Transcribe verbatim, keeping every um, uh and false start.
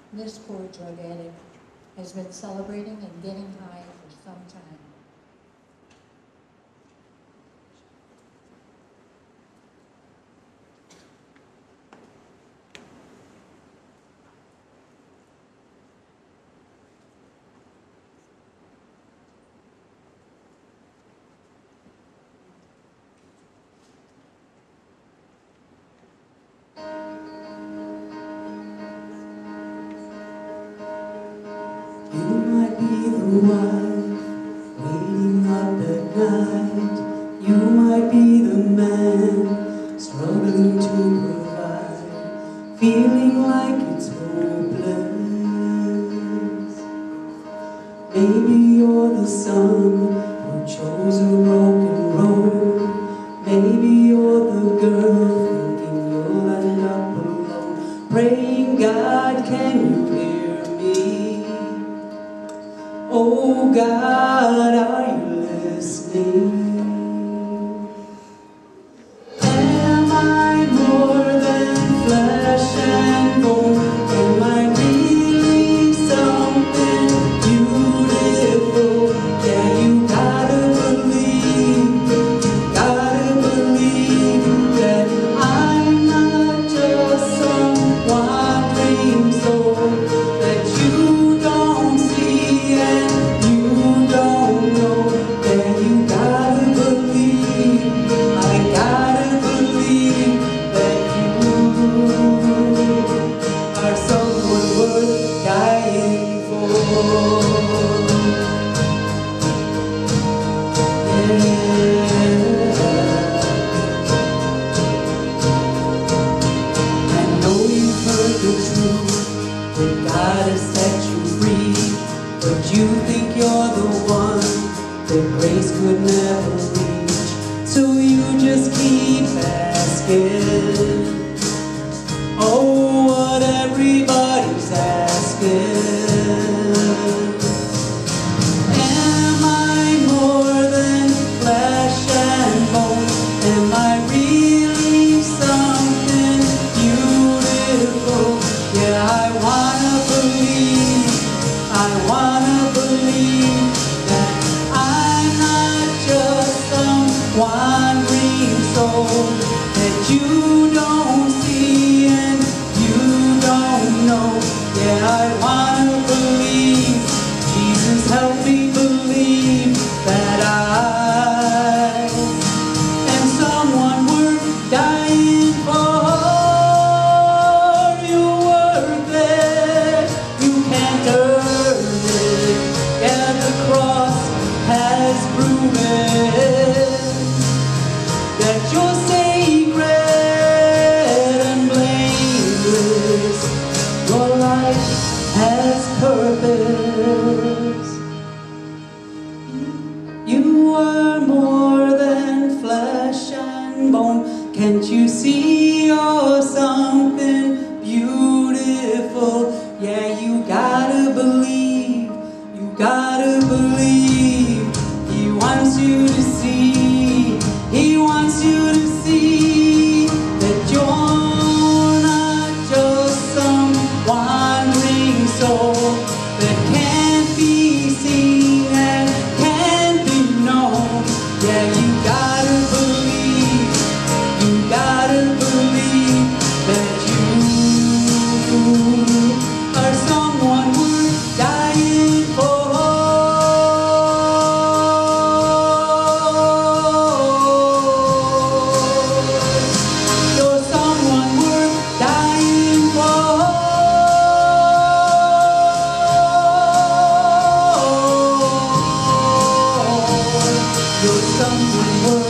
This poor drug addict has been celebrating and getting high for some time. You might be the wife waiting up at night. You might be the man struggling to provide, feeling like it's hopeless. Maybe you're the son who chose a broken road. Maybe you're the girl thinking you'll end up alone, praying, God, can you hear me? Oh God, are you listening? Am I more than flesh and bone? Am I really something beautiful? Yeah, you gotta believe, you gotta believe that I'm not just some wandering soul that you don't see and you don't know. Yeah, you gotta believe, I gotta believe that you are someone worth dying for. I know you've heard the truth, that God has set you free, but you think you're the one that grace could never reach, so you just keep asking, oh, what everybody's asking. Am I more than flesh and bone? Am I really something beautiful? Yeah, I wanna believe, I wanna believe that I'm not just some wandering soul that you don't see and you don't know. Yeah, I wanna believe, Jesus help me believe that I am someone worth dying for. You're worth it, you can't earn it. Yeah, the cross has proven that you're sacred and blameless. Your life has purpose. You are more than flesh and bone. Can't you see you're something beautiful? Yeah, you gotta believe, you gotta believe. He wants you to see, he wants you to see that you're not just some wandering soul that can't be seen and can't be known. Yeah, you gotta believe, you gotta believe that you are someone worth dying for. You're someone worth dying for. You're someone worth